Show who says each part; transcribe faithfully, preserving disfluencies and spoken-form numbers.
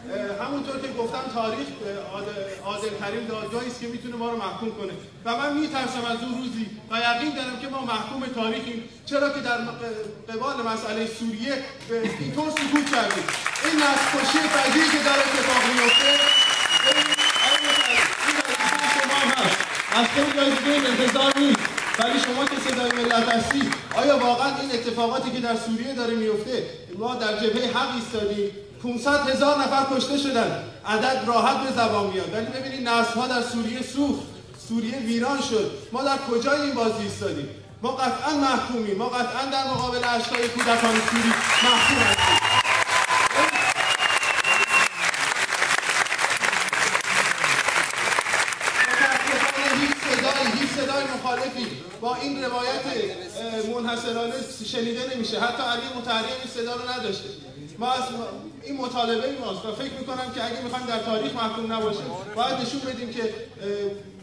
Speaker 1: همونطور که گفتم تاریخ عادل ترین دادگاهی است که میتونه ما رو محکوم کنه و من میترسم از اون روزی و یقین دارم که ما محکوم تاریخیم، چرا که در قبال مسئله سوریه اینطور سکوت کردیم. این نسل‌کشی فجیعی که داره اتفاق میفته شما هم هست، از خیلی از دیگه انتظار نیست، ولی شما که صدای ملت هستی، آیا واقعا این اتفاقاتی که در سوریه داره میفته، ما در جبهه حق ایستادیم، پانصد هزار نفر کشته شدن، عدد راحت به زبان میاد، ولی ببینید نسل‌ها در سوریه سوخت، سوریه ویران شد. ما در کجای این بازی ایستادیم؟ ما قطعا محکومیم، ما قطعا در مقابل اشکال کودکان سوری محکوم هستیم. صدای مخالفی با این روایت منحصرانه شنیده نمیشه. حتی علی مطهری این صدا رو نداشته. ما از این مطالبه ماست و فکر میکنم که اگه میخوایم در تاریخ محکوم نباشیم باید نشون بدیم که